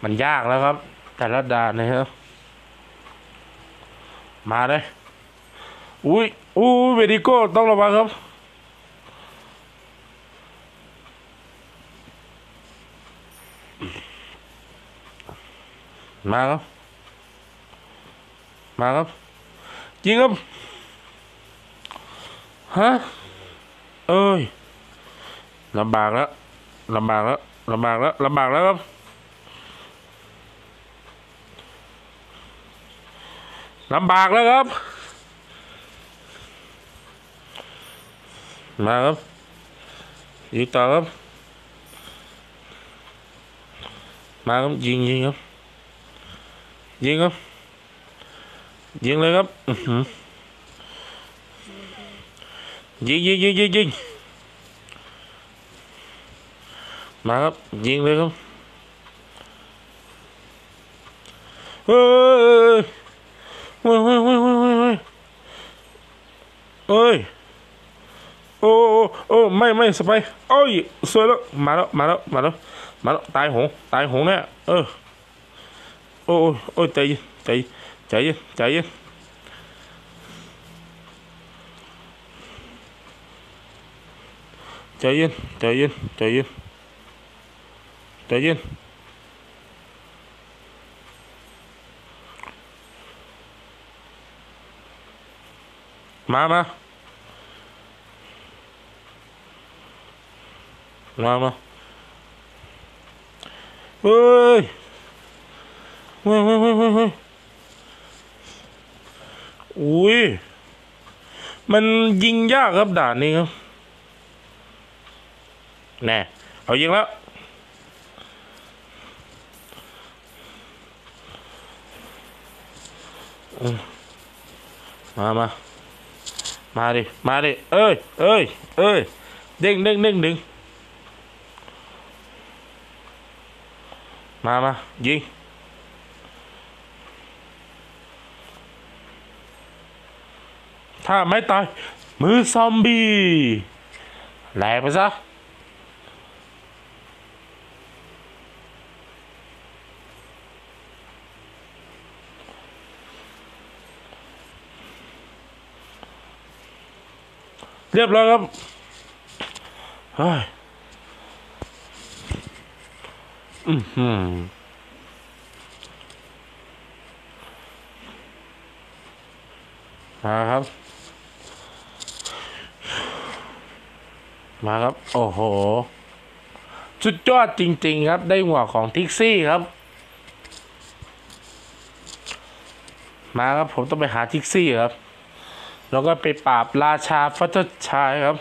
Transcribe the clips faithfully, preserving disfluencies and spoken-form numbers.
มันยากแล้วครับแต่ละด่านนะครับมาเลยอุ้ยอู้เวดิโก้ต้องระวังครับมาครับมาครับยิงครับฮะเอ้ยลำบากแล้วลำบากแล้วลำบากแล้วลำบากแล้วครับลำบากแล้วครับมาครับยิงต่อครับมาครับยิงยิงครับยิงครับยิงเลยครับยิงยิงยิงยิงยิงมาครับยิงเลยครับเฮ้ยเฮ้ยเฮ้ยเฮ้ยเฮ้ยเฮ้ยเฮ้ยโอ้โอ้ไม่ไม่สไปโอ้ยสวยแล้วมาแล้วมาแล้วมาแล้วมาแล้วตายหงตายหงเนี่ยเออโอ้โอ้ใจเย็นใจใจเย็นใจเย็นใจเย็นใจเย็นใจเย็นใจเย็นมามามามาเฮ้ยเฮ้ยเฮ้ยเฮ้ยเฮ้ยอุ้ยมันยิงยากครับด่านนี้ครับแน่เอายิงแล้วมามามาดิมาดิเอ้ยเอ้ยเอ้ยเด้งเด้งเด้งดึงมามายิงถ้าไม่ตายมือซอมบี้แหลกไปซะเรียบร้อยครับเฮ้ยอืมอืมมาครับมาครับโอ้โหสุดยอดจริงๆครับได้หัวของทิกซี่ครับมาครับผมต้องไปหาทิกซี่ครับแล้วก็ไปปราบราชาฟัตเตอร์ชายครับ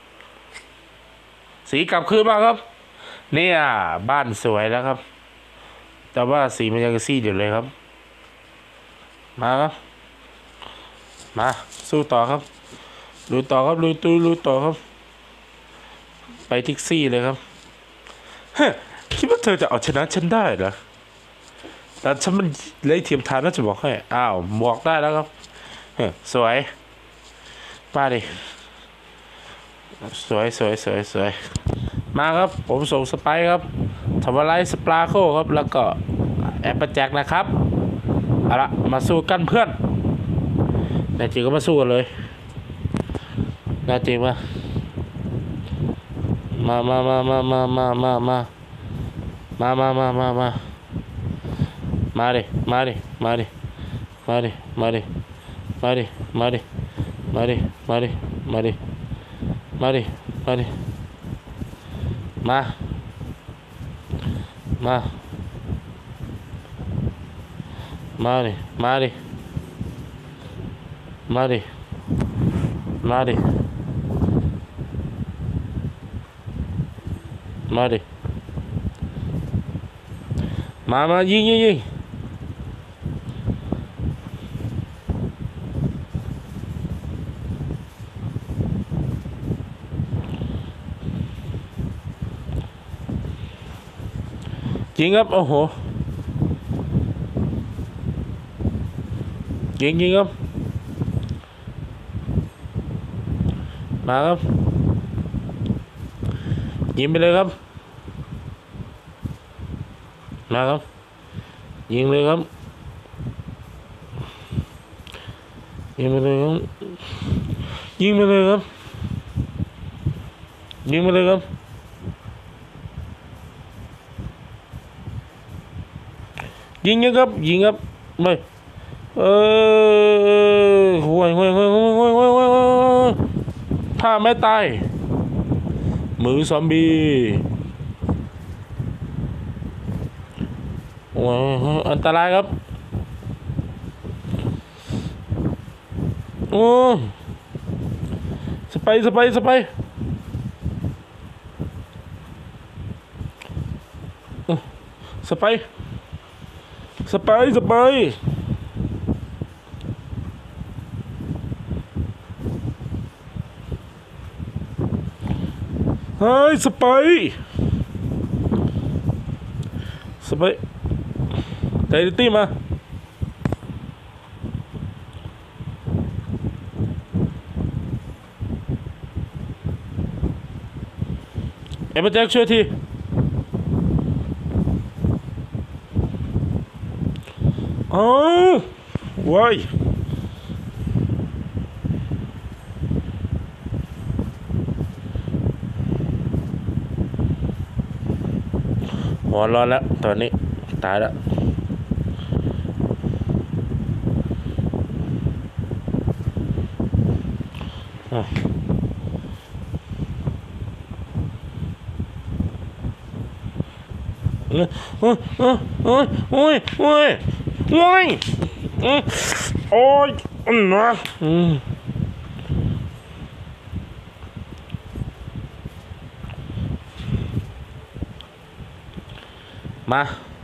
สีกลับคืนมาครับเนี่ยบ้านสวยแล้วครับแต่ว่าสีมันยังซีดอยู่เลยครับมาครับมาสู้ต่อครับลุยต่อครับลุยตุยลุยต่อครับไปทิกซี่เลยครับฮะคิดว่าเธอจะเอาชนะฉันได้เหรอแต่ฉันมันเล่เทียมทานน่าจะบอกให้อ้าวบอกได้แล้วครับสวยมาดิสวยสวยสวยสวยมาครับผมส่งสไปครับทำอะไรสปาโคครับแล้วก็แอปเปิลแจ็คนะครับเอาละมาสู้กันเพื่อนแน่จริงก็มาสู้กันเลยแน่จริงมามามามามามามามามามามามามามามาดิมาดิมาดิมาดิมาดิมาดิมาดิมาดิมาดิมาดิมาดิมาดิมามามาดิมาดิมาดิมาดิมาดิมามายิงยิงยิงยิงครับโอ้โหยิงยิงครับมาครับยิงไปเลยครับมาครับยิงเลยครับยิงไปเลยครับยิงไปเลยครับยิงไปเลยครับยิงครับยิงครับไม่เออห่วยห่วยห่วยห่วยห่วยห่วยห่วยถ้าไม่ตายมือซอมบี้โอ้ยอันตรายครับโอ้สไปสไปสไปสไปสไปสไปเฮ้ยสไปสไปไดริตี้มาเอ็มแจ็คช่วยทีอ๋อว้ายหัวร้อนแล้วตอนนี้ตายแล้วโอ้ยโอ้ยโอ้ยโอ้ยโอ้ยโอ้ยโอ้ยนะมา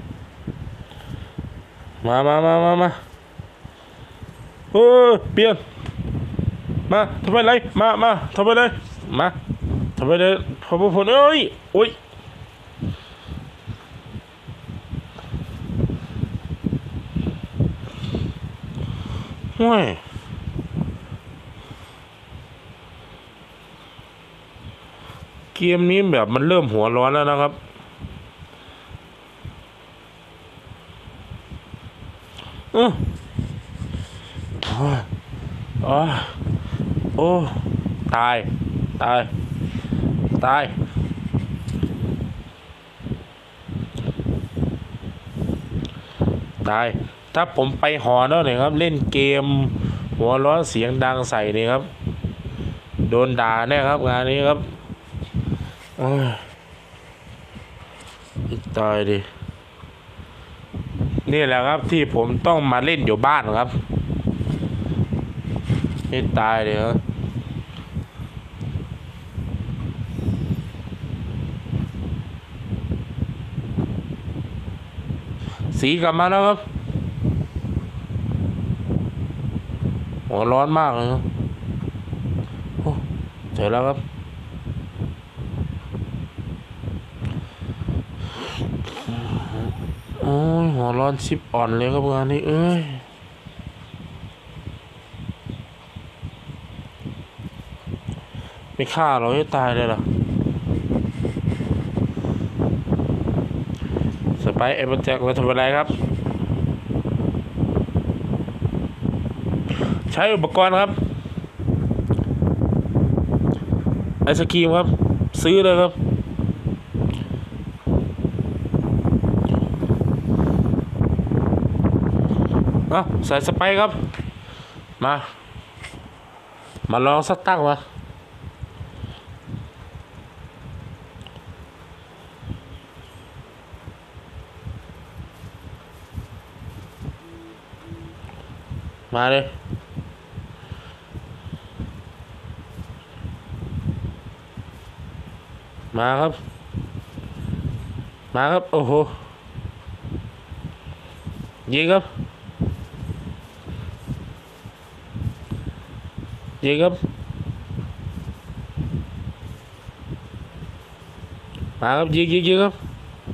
มามามามามาเออเปลี่ยนมาทำไมไรมามาทำไมเลยมาทำไมเลยพอพอเอ้ยโอ้ยห่วยเกมนี้แบบมันเริ่มหัวร้อนแล้วนะครับเออโอ้โอ้โอ้ตายตายตายตายถ้าผมไปหอแล้วเนี่ยครับเล่นเกมหัวร้อนเสียงดังใส่นี่ครับโดนด่าแน่ครับงานนี้ครับตายดินี่แหละครับที่ผมต้องมาเล่นอยู่บ้านครับนี่ตายเลยครับสีกลับมาแล้วครับโอ้ร้อนมากเลยครับโอ้เจอแล้วครับโอ้ยหัวร้อนชิปอ่อนเลยครับงานนี้เอ้ยไม่ฆ่าเราให้ตายเลยล่ะสไปเอ็มแจ็คเราทำอะไรครับใช้อุปกรณ์ครับไอศกรีมครับซื้อเลยครับเอาใส่สไปครับมามาลองสักตั้งมามาเลยมาครับมาครับโอ้โหยิงครับยิงครับมาครับยิงยิงยิงครับ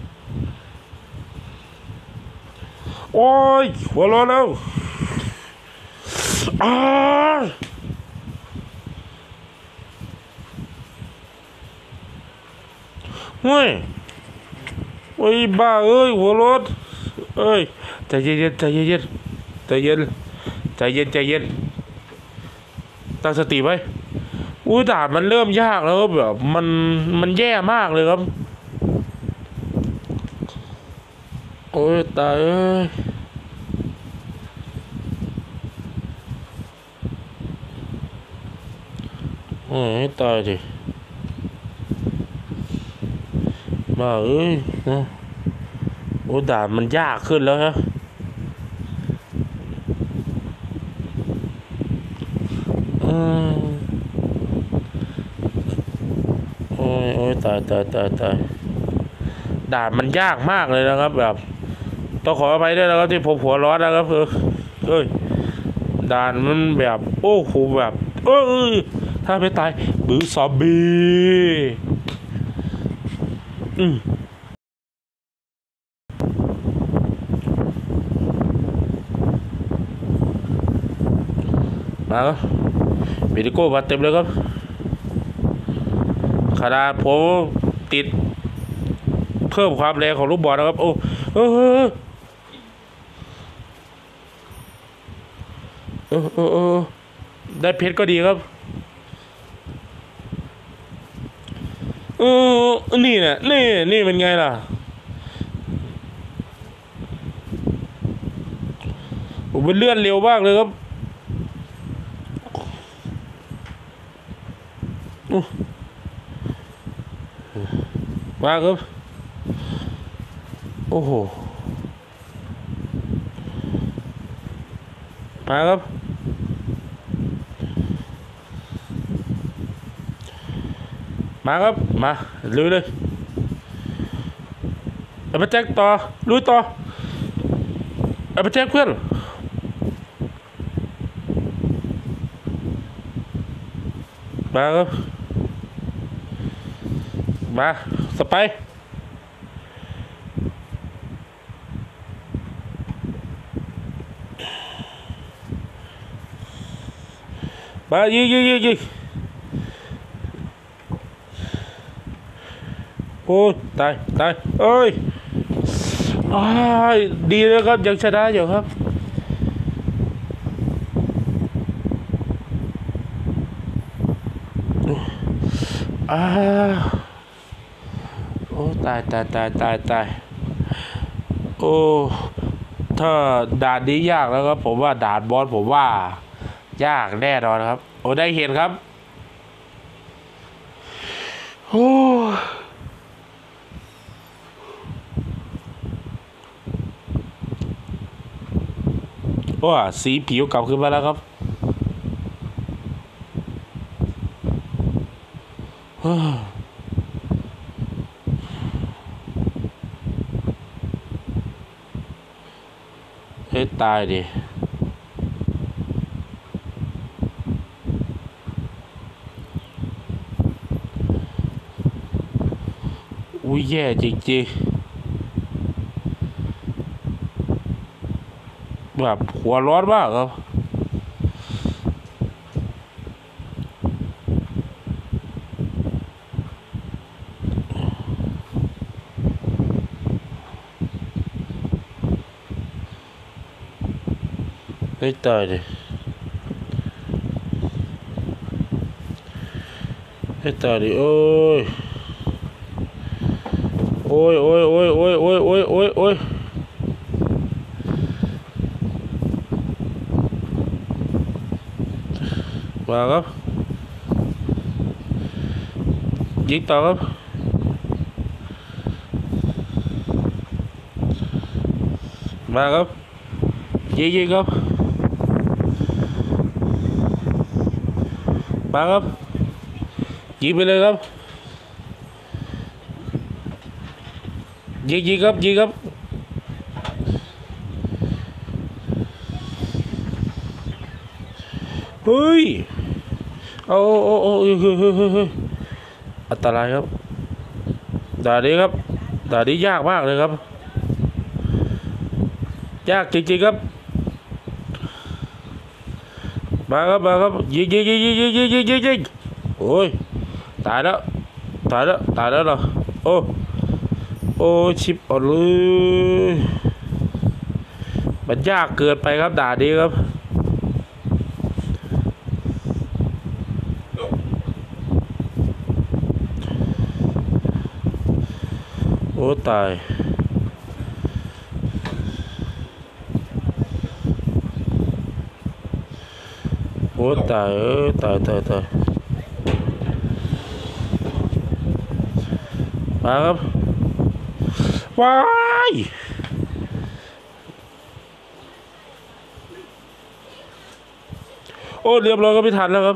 โอ้ยหัวร้อนแล้วอ้าเฮ้ยโอ้ยบ้าเอ้ยหัวร้อนเอ้ยใจเย็นใจเย็นใจเย็นใจเย็นใจเย็นตั้งสติไว้อุ้ยด่านมันเริ่มยากแล้วครับแบบมันมันแย่มากเลยครับโอ้ยตายเอ้ยโอ้ยตายดิมาเอ้ยนะโอ้ด่านมันยากขึ้นแล้วฮะอืมโอ้ยโอ้ยตายตายตายตายด่านมันยากมากเลยนะครับแบบต้องขออภัยด้วยนะครับที่ผมหัวร้อนนะครับคือเอ้ยด่านมันแบบโอ้โหแบบเอ้ยถ้าไม่ตายบือซอมบี้อืมมาครับวิดีโก้มาเต็มเลยครับขนาดผมติดเพิ่มความแรงของลูกบอลนะครับโอ้เออเออเออเออได้เพชรก็ดีครับเออนี่เนี่ยนี่นี่เป็นไงล่ะผมเป็นเลื่อนเร็วมากเลยครับมาครับโอ้โหมาครับมาครับมาลุยเลยเอาไปแจ็คต่อลุยต่อเอาไปแจ็คเพื่อนมาครับมาสไปมายิงยิงยิงยิงโอ้ตายตายเอ้ยอ้ายดีเลยครับยังชนะอยู่ครับอ้าโอ้ตายตายตายตายตายโอ้ถ้าด่านนี้ยากแล้วครับผมว่าด่านบอสผมว่ายากแน่นอนครับโอ้ได้เห็นครับโอ้ว่าสีผิวกลับขึ้นมาแล้วครับเฮ้ยตายดิอุ้ยแย่จริงๆแบบหัวร้อนมากครับเฮ้ยตายดิเฮ้ยตายดิโอ้ยโอ้ยโอ้ยโอ้ยโอ้ยโอ้ยโอ้ยโอ้ยโอ้ยมาครับยิงต่อครับมาครับยิงยิงครับมาครับยิงไปเลยครับยิงยิงครับยิงครับเฮ้ยโอ้โอ้โอ้เฮ้ยเฮ้ยเฮ้ยเฮ้ยอันตรายครับด่านนี้ครับด่านนี้ยากมากเลยครับยากจริงๆครับมาครับมาครับยิงยิงยิงยิงยิงยิงยิงยิงยิงโอ้ยตายแล้วตายแล้วตายแล้วเหรอโอ้โอ้ชิปอ่อนเลยมันยากเกินไปครับด่านี้ครับโอ้ตายโอ้ตายเออตายตายตายมาครับว้ายโอ้เรียบร้อยก็ไม่ทันแล้วครับ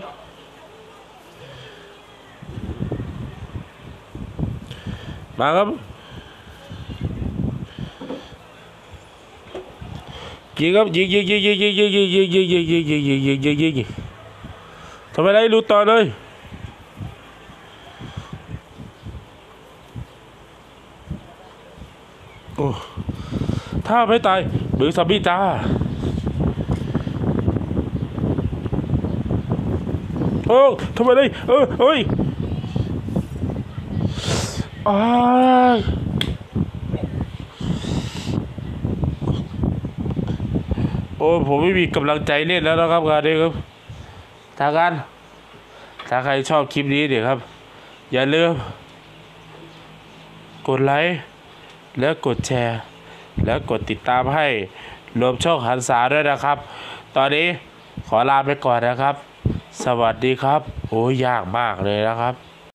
มาครับยิงครับยิงยิงยิงยิงยิงยิงยิงยิงยิงยิงยิงยิงยิงยิงยิงยิงยิงทำไมได้รู้ต่อเลยโอ้ถ้าไม่ตายหรือซอมบี้จ้าโอ้ทำไมได้เออเฮ้ยอ้ายโอ้ผมไม่มีกำลังใจเล่นแล้วนะครับงานนี้ครับทางการถ้าใครชอบคลิปนี้เดี๋ยวครับอย่าลืมกดไลค์และกดแชร์และกดติดตามให้รวมช่องหันษาด้วยนะครับตอนนี้ขอลาไปก่อนนะครับสวัสดีครับโอ้ยยากมากเลยนะครับ